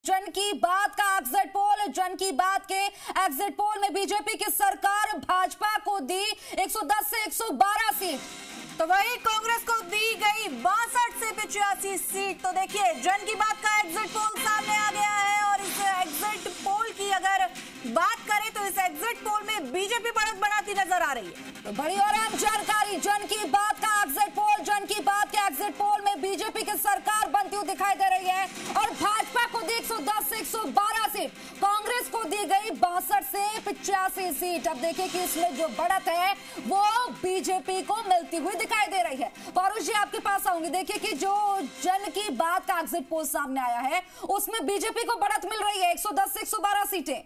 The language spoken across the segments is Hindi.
जन की बात का एग्जिट पोल, जन की बात के एग्जिट पोल में बीजेपी की सरकार भाजपा को दी 110 से 112 सीट, तो वही कांग्रेस को दी गई 62 से 85 सीट। तो देखिए जन की बात का एग्जिट पोल सामने आ गया है और इस एग्जिट पोल की अगर बात करें तो इस एग्जिट पोल में बीजेपी बढ़त बढ़ाती नजर आ रही है। तो बड़ी और अहम जानकारी, जन की बात का एग्जिट पोल, जन की बात के एग्जिट पोल में बीजेपी की सरकार बनती हुई दिखाई दे रही है और भाजपा को दी 110 से 112 सीट, कांग्रेस को दी गई 62 से 85 सीट। अब देखिए कि इसमें जो बढ़त है वो बीजेपी को मिलती हुई दिखाई दे रही है। पारुष जी आपके पास आऊंगी। देखिए कि जो जन की बात का एग्जिट पोल सामने आया है उसमें बीजेपी को बढ़त मिल रही है 110 से 112 सीटें।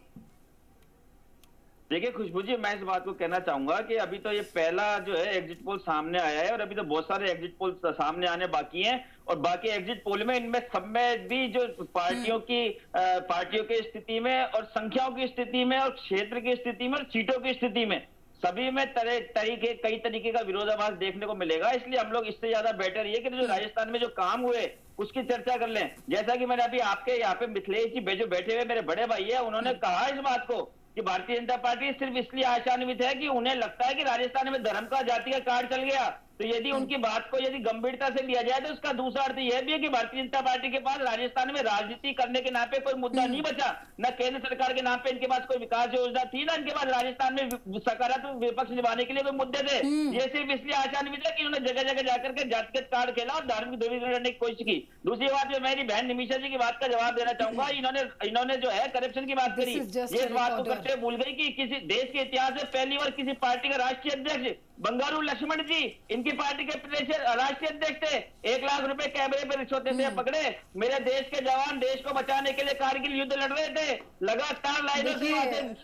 देखिए खुशबू जी, मैं इस बात को कहना चाहूंगा कि अभी तो ये पहला जो है एग्जिट पोल सामने आया है और अभी तो बहुत सारे एग्जिट पोल सामने आने बाकी हैं और बाकी एग्जिट पोल में इनमें सब में भी जो पार्टियों की स्थिति में और संख्याओं की स्थिति में और क्षेत्र की स्थिति में और सीटों की स्थिति में सभी में कई तरीके का विरोधाभास देखने को मिलेगा। इसलिए हम लोग इससे ज्यादा बेटर ये कि जो राजस्थान में जो काम हुए उसकी चर्चा कर लें। जैसा कि मैंने अभी आपके यहाँ पे मिथिलेश जी जो बैठे हुए मेरे बड़े भाई है, उन्होंने कहा इस बात को कि भारतीय जनता पार्टी सिर्फ इसलिए आशान्वित है कि उन्हें लगता है कि राजस्थान में धर्म का जाति का कार्ड चल गया। तो यदि उनकी बात को यदि गंभीरता से लिया जाए तो उसका दूसरा अर्थ यह भी है कि भारतीय जनता पार्टी के पास राजस्थान में राजनीति करने के नाम पे कोई मुद्दा नहीं बचा, न केंद्र सरकार के नाम पे इनके पास कोई विकास योजना थी, ना इनके पास राजस्थान में सकारात्मक विपक्ष निभाने के लिए कोई मुद्दे थे। ये सिर्फ इसलिए आशान्वित है कि उन्होंने जगह जगह जाकर के जातिगत कार्ड खेला और धार्मिक ध्रुवीकरण करने की कोशिश की। दूसरी बात में मेरी बहन निमिषा जी की बात का जवाब देना चाहूंगा। इन्होंने जो है करप्शन की बात करी, ये इस बात को करते हुए भूल गई कि किसी देश के इतिहास में पहली बार किसी पार्टी का राष्ट्रीय अध्यक्ष बंगारू लक्ष्मण जी इनकी पार्टी के राष्ट्रीय अध्यक्ष थे, 1 लाख रुपए कैमरे पर रिश्वत देते पकड़े। मेरे देश के जवान देश को बचाने के लिए कारगिल युद्ध लड़ रहे थे, लगातार लाइनों से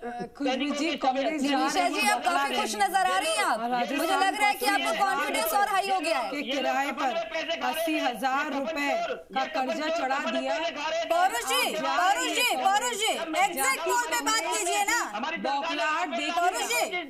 निमिषा जी आप काफी खुश नजर आ रही हैं। आप मुझे लग रहा है कि आपका कॉन्फिडेंस और हाई हो गया है। किराए पर 80,000 रुपए का कर्जा चढ़ा दिया। पारुष जी एग्जैक्ट पोल पे बात कीजिए ना। बौखलाहट देखिए।